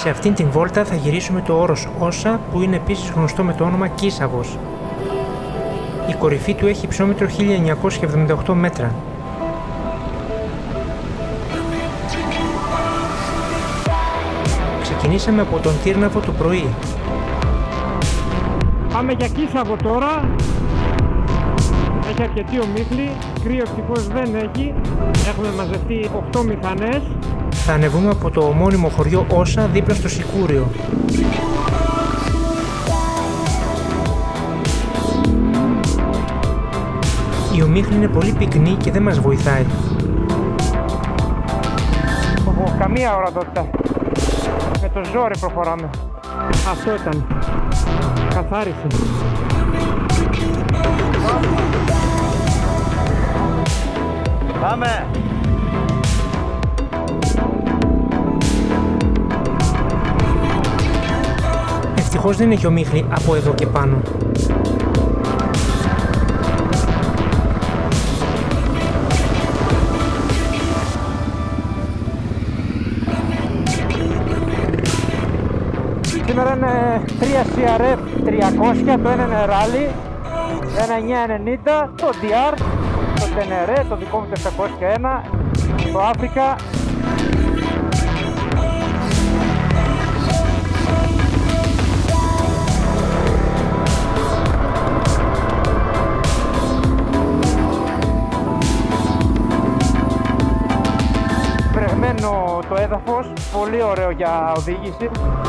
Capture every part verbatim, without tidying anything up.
Σε αυτήν την βόλτα θα γυρίσουμε το όρος Όσα, που είναι επίσης γνωστό με το όνομα Κίσαβος. Η κορυφή του έχει υψόμετρο χίλια εννιακόσια εβδομήντα οκτώ μέτρα. Ξεκινήσαμε από τον Τύρναβο το πρωί. Πάμε για Κίσαβο τώρα. Έχει αρκετή ομίχλη, κρύο ευτυχώς δεν έχει. Έχουμε μαζευτεί οκτώ μηχανές. Θα ανεβούμε από το ομώνυμο χωριό Όσα δίπλα στο Σικούριο. Η ομίχλη είναι πολύ πυκνή και δεν μας βοηθάει. Οχο, καμία ορατότητα. Με το ζόρι προχωράμε. Αυτό ήταν. Καθάρισε. Πάμε! Ευτυχώς δεν έχει ομίχλη από εδώ και πάνω. Σήμερα είναι τρία σι αρ εφ τριακόσια, το ένα είναι ράλι, ένα εννιά ενενήντα, το ντι αρ, το Τενερέ, το δικό μου το επτακόσια ένα, το Αφρικα. Βρεγμένο το έδαφος, πολύ ωραίο για οδήγηση.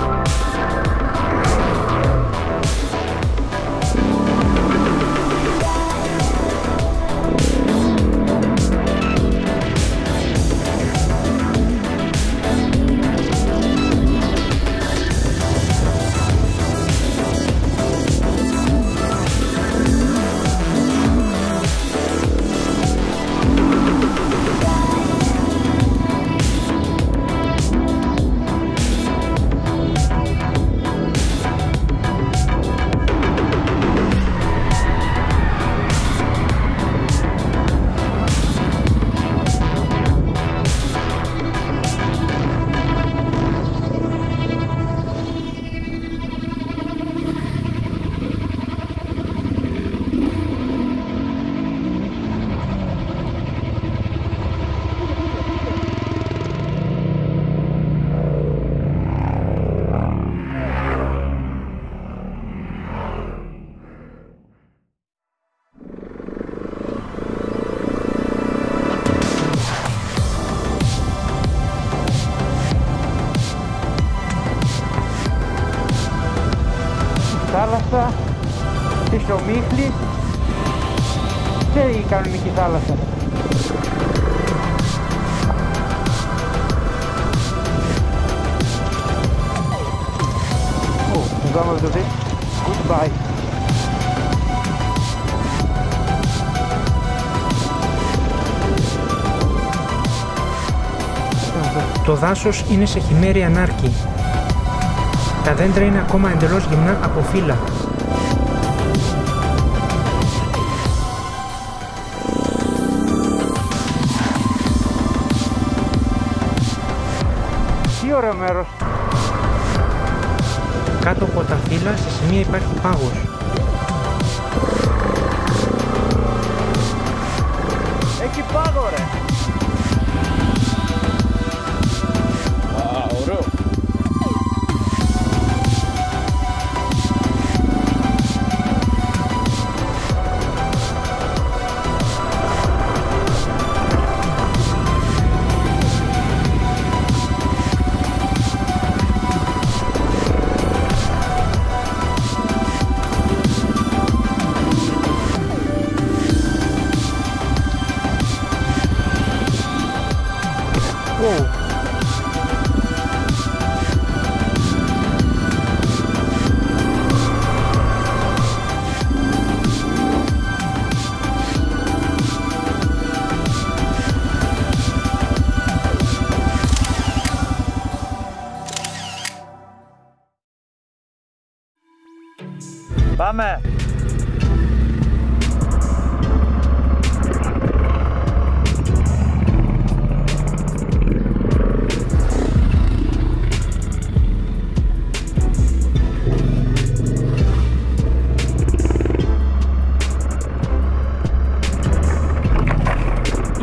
Θάλασσα, πίσω ομίχλη και η κανονική θάλασσα. Oh, πάμε το δει. Goodbye. Το δάσος είναι σε χειμέρια ανάρκη. Τα δέντρα είναι ακόμα εντελώς γυμνά από φύλλα. Τι ωραίο μέρος. Κάτω από τα φύλλα σε σημεία υπάρχει πάγος. Έχει πάγο ρε! Α, ωραίο! Wow. Πάμε!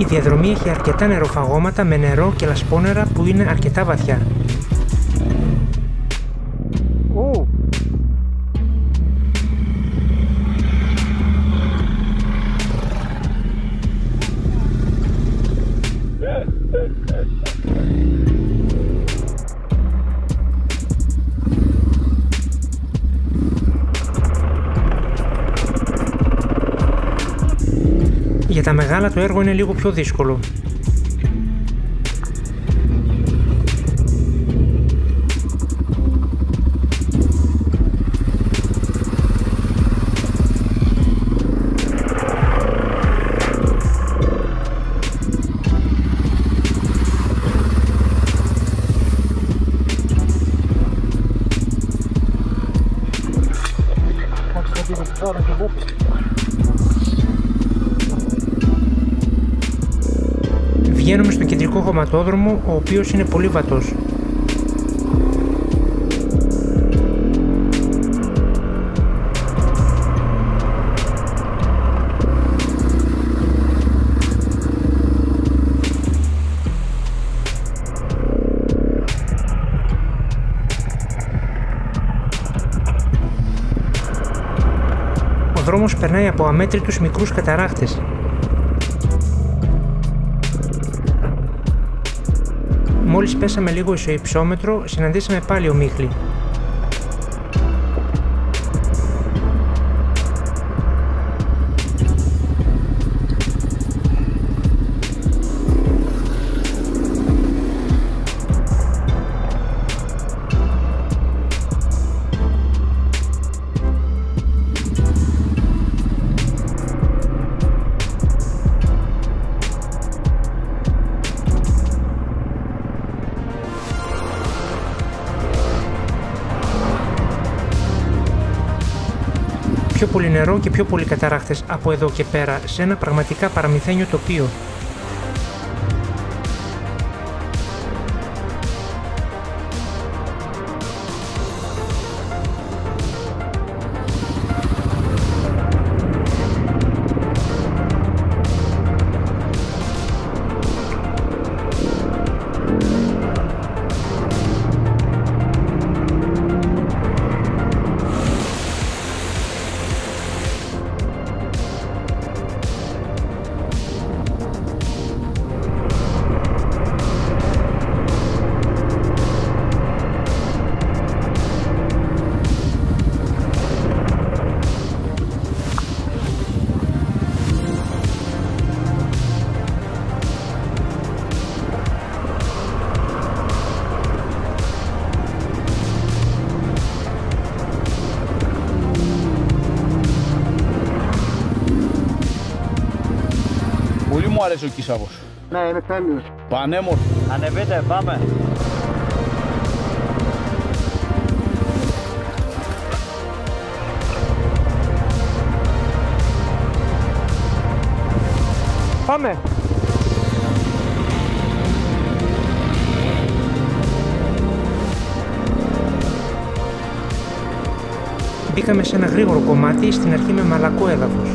διαδρομή έχει αρκετά νεροφαγώματα με νερό και λασπόνερα που είναι αρκετά βαθιά. Ου. Για τα μεγάλα το έργο είναι λίγο πιο δύσκολο. Βγαίνουμε στον κεντρικό χωματόδρομο, ο οποίος είναι πολύ βατός. Ο δρόμος περνάει από αμέτρητους μικρούς καταράχτες. Μόλις πέσαμε λίγο στο υψόμετρο, συναντήσαμε πάλι ομίχλη. Πιο πολύ νερό και πιο πολύ καταράχτες από εδώ και πέρα, σε ένα πραγματικά παραμυθένιο τοπίο. Πολύ μου αρέσει ο Κίσαβος. Ναι, είναι τέλειος. Πανέμορφο. Ανεβείτε, πάμε. Πάμε. Μπήκαμε σε ένα γρήγορο κομμάτι, στην αρχή με μαλακό έδαφος.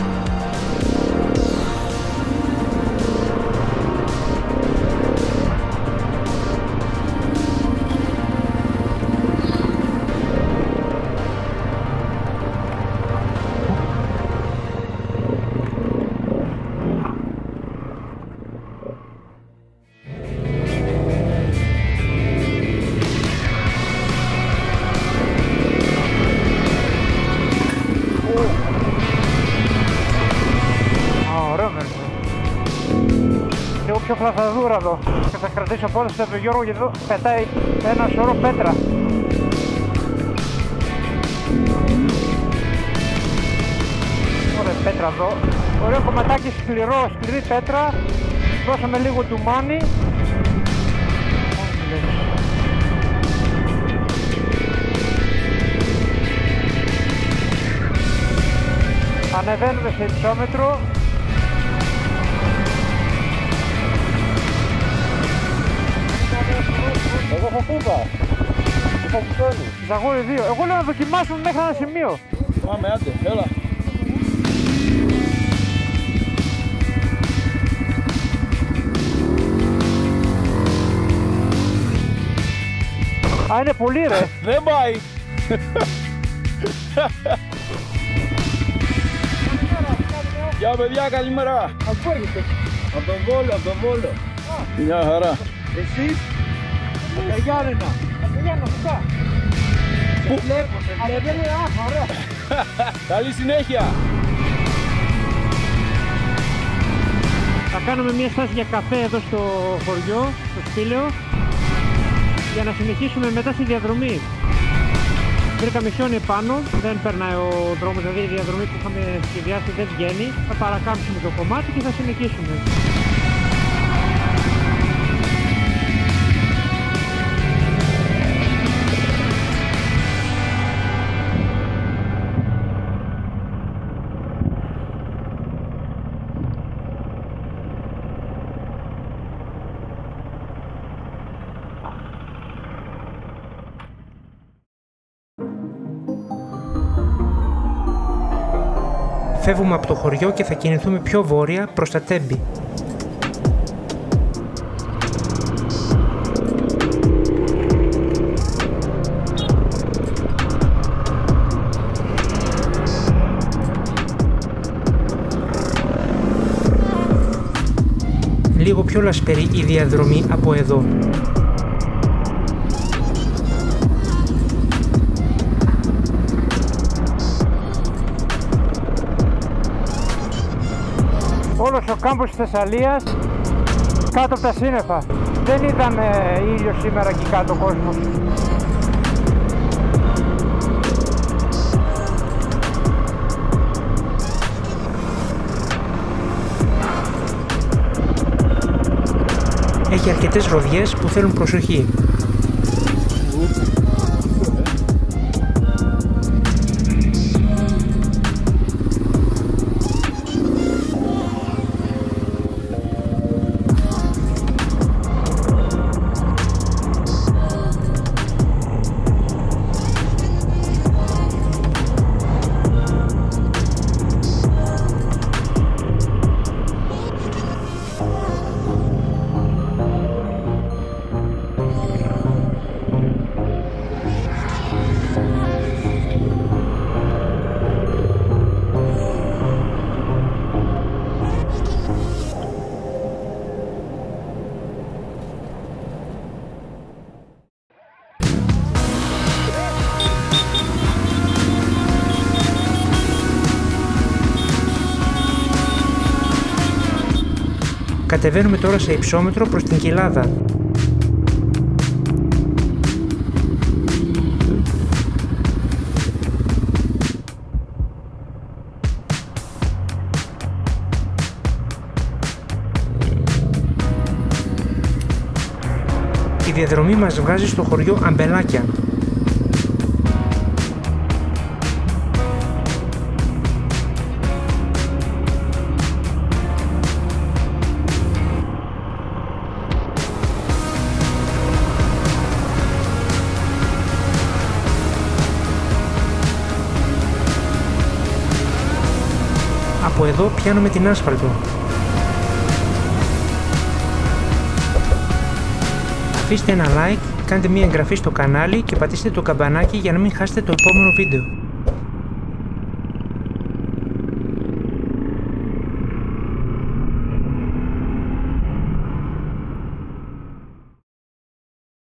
Λίγο πιο φλαφαδούρα εδώ και θα κρατήσω πόδες από τον Γιώργο γιατί εδώ πετάει ένα σωρό πέτρα. Ωραία πέτρα εδώ. Ωραίο κομματάκι σκληρό, σκληρή πέτρα. Δώσαμε λίγο ντουμάνι. Ανεβαίνουμε σε υψόμετρο. Εγώ θα φούγα. Θα φούγα. Ζαγόρι δύο. Εγώ λέω να δοκιμάσουμε μέχρι ένα σημείο. Πάμε, άντε, έλα. Α, είναι πολύ ρε. Δεν πάει. Γεια παιδιά, καλημέρα. Από έρχεται. Από τον Βόλο, από τον Βόλο. Μια χαρά. Εσείς? Από τα Γιάννενα. Από τα Γιάννενα, φυσικά. Πού? Βλέπω, σε βλέπω. Α, ωραία. Καλή συνέχεια. Θα κάνουμε μια στάση για καφέ εδώ στο χωριό, στο Σπήλαιο, για να συνεχίσουμε μετά στη διαδρομή. Βρήκαμε χιόνι πάνω, δεν περνάει ο δρόμος, δηλαδή η διαδρομή που είχαμε σχεδιάσει δεν βγαίνει. Θα παρακάμψουμε το κομμάτι και θα συνεχίσουμε. Φεύγουμε από το χωριό και θα κινηθούμε πιο βόρεια προς τα Τέμπη. Λίγο πιο λασπερή η διαδρομή από εδώ. Όλος ο κάμπος της Θεσσαλίας κάτω από τα σύννεφα. Δεν είδαμε ήλιο σήμερα εκεί κάτω ο κόσμος. Έχει αρκετές ροδιές που θέλουν προσοχή. Κατεβαίνουμε τώρα σε υψόμετρο προς την Κοιλάδα. Η διαδρομή μας βγάζει στο χωριό Αμπελάκια. Από εδώ πιάνουμε την άσφαλτο. Αφήστε ένα like, κάντε μια εγγραφή στο κανάλι και πατήστε το καμπανάκι για να μην χάσετε το επόμενο βίντεο.